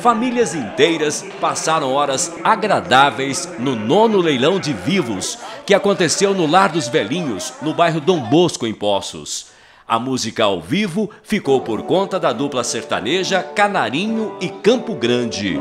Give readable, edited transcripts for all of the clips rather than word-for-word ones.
famílias inteiras passaram horas agradáveis no 9º leilão de vivos, que aconteceu no Lar dos Velhinhos, no bairro Dom Bosco, em Poços. A música ao vivo ficou por conta da dupla sertaneja Canarinho e Campo Grande.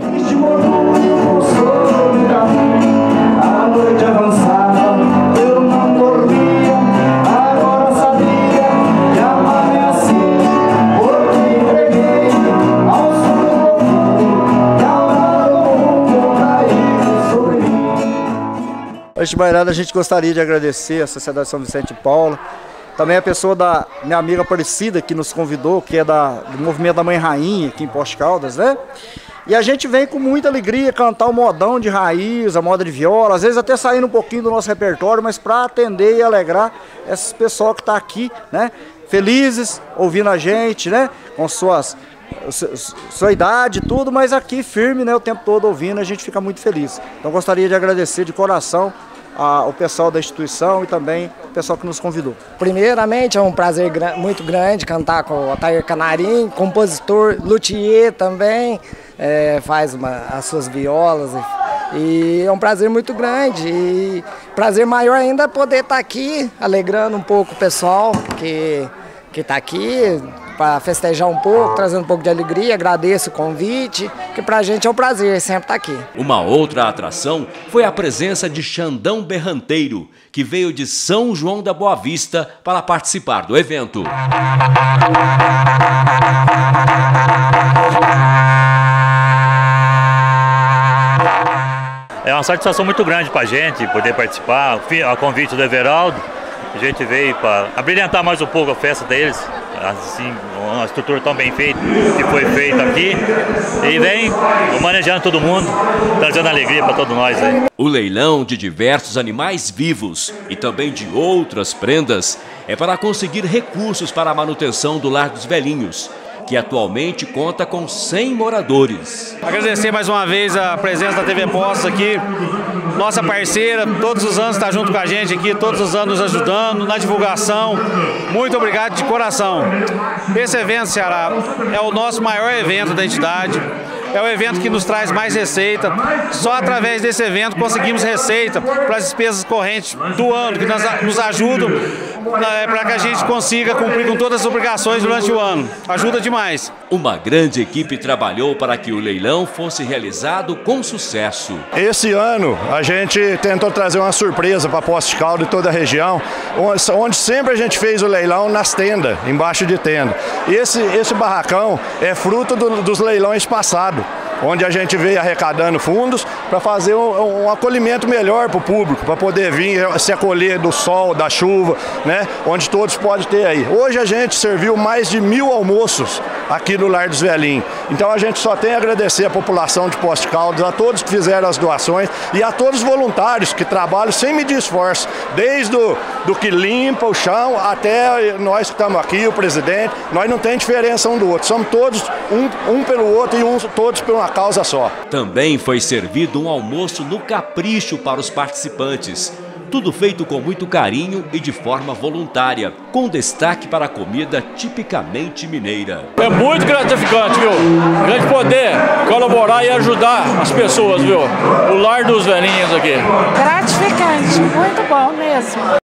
Antes de mais nada, a gente gostaria de agradecer a Sociedade São Vicente de Paula, também a pessoa da minha amiga Aparecida, que nos convidou, que é do movimento da Mãe Rainha, aqui em Poços de Caldas, né? E a gente vem com muita alegria cantar o modão de raiz, a moda de viola, às vezes até saindo um pouquinho do nosso repertório, mas para atender e alegrar esse pessoal que está aqui, né? Felizes, ouvindo a gente, né? Com sua idade e tudo, mas aqui firme, né? O tempo todo ouvindo, a gente fica muito feliz. Então gostaria de agradecer de coração ao pessoal da instituição e também o pessoal que nos convidou. Primeiramente, é um prazer muito grande cantar com o Otair Canarinho, compositor, luthier também, faz as suas violas. E é um prazer muito grande e prazer maior ainda poder estar aqui, alegrando um pouco o pessoal que está aqui, para festejar um pouco, trazendo um pouco de alegria. Agradeço o convite, que pra gente é um prazer sempre estar aqui. Uma outra atração foi a presença de Xandão Berranteiro, que veio de São João da Boa Vista para participar do evento. É uma satisfação muito grande para a gente poder participar, a convite do Everaldo. A gente veio para abrilhantar mais um pouco a festa deles, assim, uma estrutura tão bem feita que foi feita aqui, e vem manejando todo mundo, trazendo alegria para todos nós aí. O leilão de diversos animais vivos e também de outras prendas é para conseguir recursos para a manutenção do Lar dos Velhinhos, que atualmente conta com 100 moradores. Agradecer mais uma vez a presença da TV Poços aqui, nossa parceira, todos os anos está junto com a gente aqui, todos os anos nos ajudando na divulgação. Muito obrigado de coração. Esse evento, Ceará, é o nosso maior evento da entidade. É o evento que nos traz mais receita. Só através desse evento conseguimos receita para as despesas correntes do ano, que nos ajudam para que a gente consiga cumprir com todas as obrigações durante o ano. Ajuda demais. Uma grande equipe trabalhou para que o leilão fosse realizado com sucesso. Esse ano a gente tentou trazer uma surpresa para Poços de Caldas e toda a região, onde sempre a gente fez o leilão nas tendas, embaixo de tenda. Esse barracão é fruto dos leilões passados, onde a gente veio arrecadando fundos para fazer um acolhimento melhor para o público, para poder vir se acolher do sol, da chuva, né? Onde todos podem ter aí. Hoje a gente serviu mais de 1000 almoços aqui no Lar dos Velhinhos. Então a gente só tem a agradecer a população de Poços de Caldas, a todos que fizeram as doações e a todos os voluntários que trabalham sem medir esforço, desde do que limpa o chão até nós que estamos aqui, o presidente. Nós não tem diferença um do outro, somos todos um pelo outro e todos por uma causa só. Também foi servido um almoço no capricho para os participantes. Tudo feito com muito carinho e de forma voluntária, com destaque para a comida tipicamente mineira. É muito gratificante, viu? A gente poder colaborar e ajudar as pessoas, viu? O Lar dos Velhinhos aqui. Gratificante, muito bom mesmo.